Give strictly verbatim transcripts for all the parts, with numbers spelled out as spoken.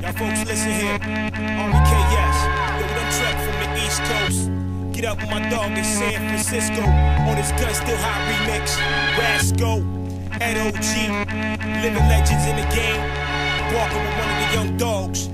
Now folks, listen here. R E K S. Yo, we done trek from the East Coast. Get up with my dog in San Francisco on this Gun Still Hot remix. Rasco, Ed O G, living legends in the game. Walking with one of the young dogs.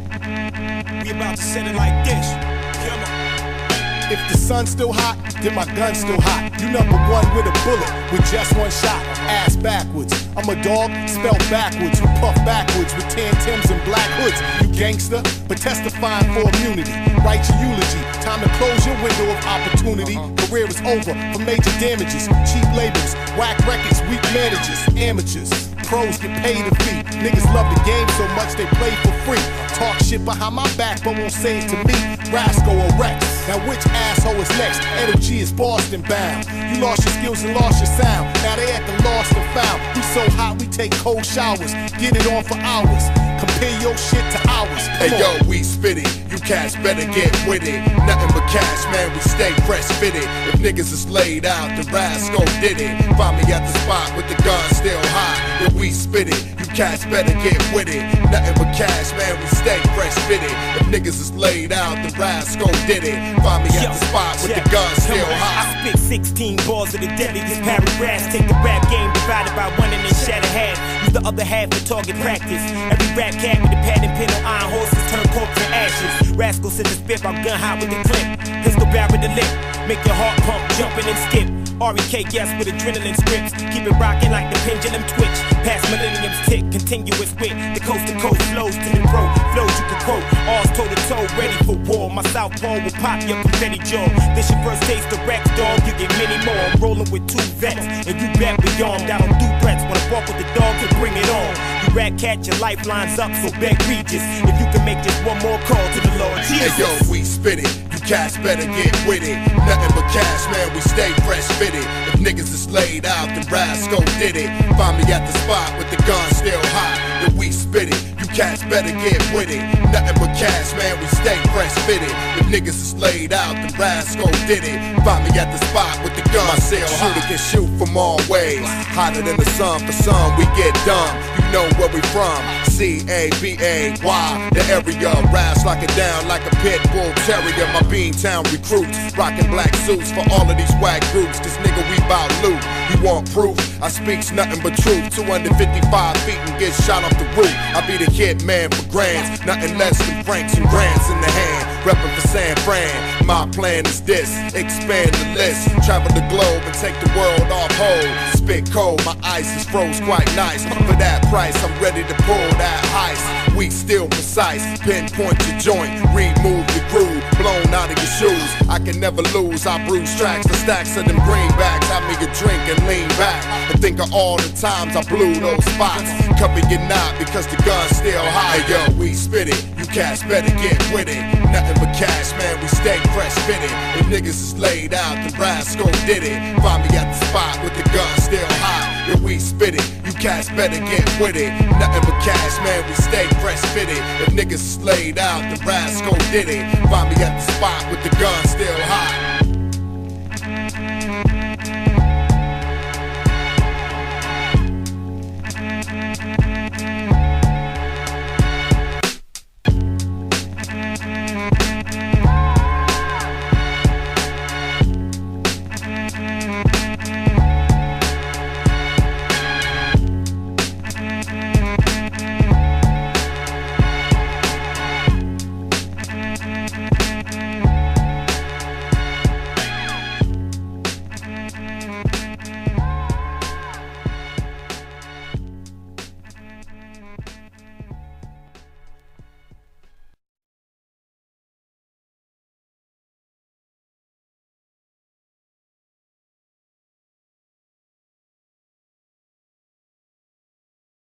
We about to send it like this. Come on. If the sun's still hot, then my gun's still hot. You number one with a bullet, with just one shot. Ass backwards. I'm a dog, spelled backwards. Who puff backwards with tan Tims and black hoods. You gangster, but testifying for immunity. Write your eulogy. Time to close your window of opportunity. Career is over for major damages. Cheap labels, whack records, weak managers, amateurs. Pros get paid a fee. Niggas love the game so much they play for free. Talk shit behind my back but won't say it to me. Rasco or Rex. Now which asshole is next? Ed O G is Boston bound. You lost your skills and lost your sound. Now they at the lost and found. We so hot we take cold showers. Get it on for hours. Compare your shit to ours. Hey yo, we spit it. You cats better get with it. Nothing but cash, man, we stay fresh fitted. If niggas is laid out, the Rasco did it. Find me at the spot with the gun still hot. If we spit it, you cats better get with it. Nothing but cash, man, we stay fresh fitted. If niggas is laid out, the Rasco did it. Find me at the spot with the gun still hot. I spit sixteen balls of the deadliest paragraphs. Take the rap game divided by one and then shatter half. Use the other half for target practice. Every rap cat with a pad and pen on iron horses turn corpse to ashes. Rascal send the spit, I'm gun hot with the clip. Pistol barrel the lip, make your heart pump, jumping and skip. R E K S with adrenaline scripts. Keep it rocking like the pendulum twitch. Past millenniums tick, continuous wit. The coast to coast flows to the throat. Flows you can quote. All's toe to toe, ready for war. My southpaw will pop your confetti jaw. This your first taste of Rex, dog. You get many more. I'm rolling with two vets, and you bet we armed. I don't do threats. Wanna walk with the dog to bring it on. You rat cat, your lifelines up, so beg Regis. If you can make just one more call to the Lord Jesus. Hey yo, we spit it. You cats better get with it. Nothing but cash, man, we stay fresh fitted. If niggas is laid out, then Rasco did it. Find me at the spot with the gun still hot. If we spit it, you cats better get with it. Nothing but cash, man, we stay fresh fitted. If niggas is laid out, then Rasco did it. Find me at the spot with the gun still hot. Shooter can shoot from all ways. Hotter than the sun, for some we get dumb. You know where we from. C A B A Y, the area. Ras lock it down like a pit bull terrier. My Beantown recruits, rocking black suits for all of these whack groups. Cause nigga, we bout loot. You want proof? I speaks nothing but truth. two hundred fifty-five feet and get shot off the roof. I be the hit man for grands, nothing less than francs and grants in the hand. Reppin' for San Fran. My plan is this: expand the list, travel the globe and take the world off hold. Spit cold, my ice is froze quite nice. For that price, I'm ready to pull that heist. We still precise, pinpoint your joint, remove your groove, blown out of your shoes. I can never lose, I bruise tracks for stacks of them greenbacks. Have me a drink and lean back and think of all the times I blew those spots. Cover your knot because the gun's still high. Hey, yo, we spit it, you cats better get with it. Nothing but cash, man, we stay fresh fitted. If niggas is laid out, the Rasco did it. Find me at the spot with the gun still hot. If we spit it, you cats better get with it. Nothing but cash, man, we stay fresh fitted. If niggas is laid out, the Rasco did it. Find me at the spot with the gun still hot.